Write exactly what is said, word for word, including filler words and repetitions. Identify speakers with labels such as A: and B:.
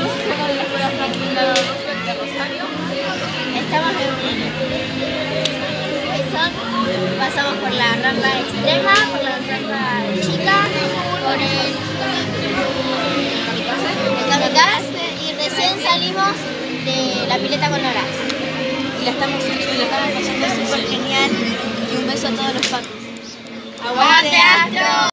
A: Somos de la Escuela Franklin Delano Roosevelt de Rosario.
B: Estamos en Mason. Pasamos por la rampa extrema, por la rampa chica, por el, el kamikaze y recién salimos de la pileta con horas.
A: Y la estamos, y la estamos pasando súper genial. Y un beso a todos los pacos.
B: ¡Aguante Astro!